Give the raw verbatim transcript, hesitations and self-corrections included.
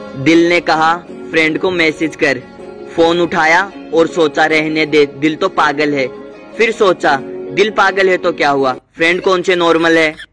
दिल ने कहा फ्रेंड को मैसेज कर। फोन उठाया और सोचा रहने दे, दिल तो पागल है। फिर सोचा दिल पागल है तो क्या हुआ, फ्रेंड कौन से नॉर्मल है।